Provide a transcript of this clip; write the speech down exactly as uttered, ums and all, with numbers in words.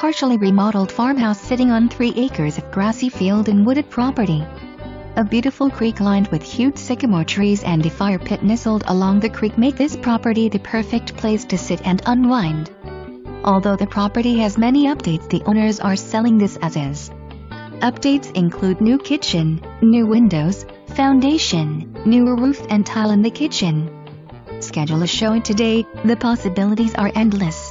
partially remodeled farmhouse sitting on three acres of grassy field and wooded property. A beautiful creek lined with huge sycamore trees and a fire pit nestled along the creek make this property the perfect place to sit and unwind. Although the property has many updates, the owners are selling this as is. Updates include new kitchen, new windows, foundation, new roof and tile in the kitchen. Schedule a showing today, the possibilities are endless.